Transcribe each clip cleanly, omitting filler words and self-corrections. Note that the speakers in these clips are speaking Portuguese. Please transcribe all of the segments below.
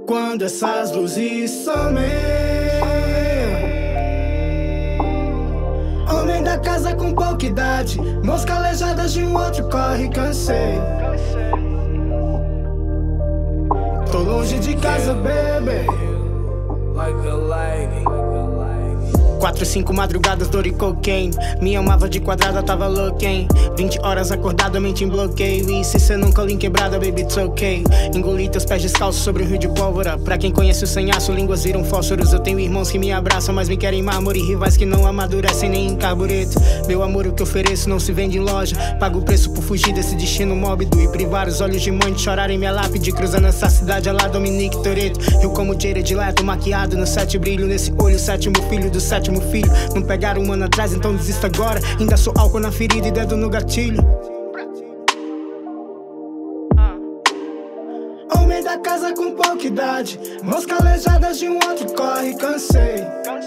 Quando essas luzes somem, homem da casa com pouca idade, mãos calejadas de um outro corre, cansei. Tô longe de casa, baby. 4, 5 madrugadas, dor e cocaine. Me amava de quadrada, tava louca, hein? 20 horas acordado, a mente em bloqueio. E se cê nunca linha quebrada, baby, it's okay. Engoli teus pés descalços sobre um rio de pólvora. Pra quem conhece o sanhaço, línguas viram fósforos. Eu tenho irmãos que me abraçam, mas me querem mármore. Rivais que não amadurecem nem em carbureto. Meu amor, o que ofereço não se vende em loja. Pago o preço por fugir desse destino mórbido e privar os olhos de mãe de chorar em minha lápide. Cruzando essa cidade, a lá Dominique Toretto. Eu como Jared Leto, maquiado no sete brilho. Nesse olho, sétimo filho do sétimo filho. Não pegaram um ano atrás, então desisto agora. Ainda sou álcool na ferida e dedo no gatilho. Homem da casa com pouca idade, mãos calejadas de um outro corre, cansei.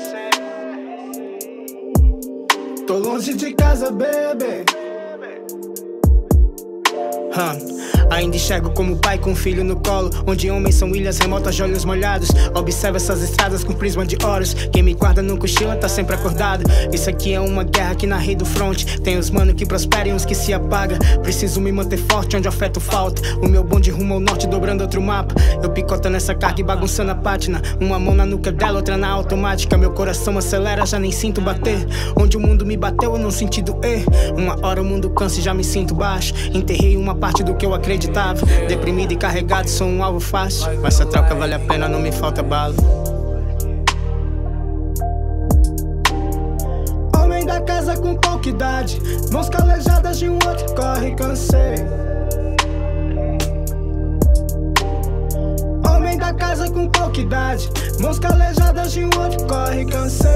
Tô longe de casa, baby. Ainda enxergo como pai com um filho no colo, onde homens são ilhas remotas de olhos molhados. Observo essas estradas com prisma de Horus. Quem me guarda não cochila, tá sempre acordado. Isso aqui é uma guerra que narrei do front. Tem os mano que prosperam e uns que se apagam. Preciso me manter forte onde o afeto falta. O meu bonde rumo ao norte dobrando outro mapa. Eu picoto nessa carga e bagunçando a pátina. Uma mão na nuca dela, outra na automática. Meu coração acelera, já nem sinto bater. Onde o mundo me bateu eu não senti doer. Uma hora o mundo cansa e já me sinto baixo. Enterrei uma parte do que eu acreditava. Deprimido e carregado, sou um alvo fácil. Mas essa troca vale a pena, não me falta bala. Homem da casa com pouca idade, mãos calejadas de um outro corre, cansei. Homem da casa com pouca idade, mãos calejadas de um outro corre, cansei.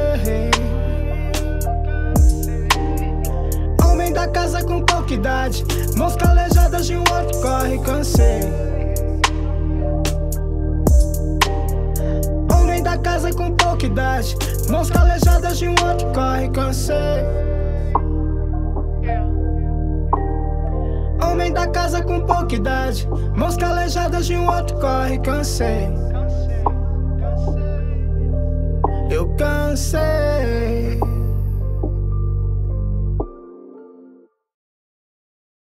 Homem da casa com pouca idade, mãos calejadas de um outro corre, cansei. Homem da casa com pouca idade, mãos calejadas de um outro corre, cansei. Homem da casa com pouca idade, mãos calejadas de um outro corre, cansei. Eu cansei.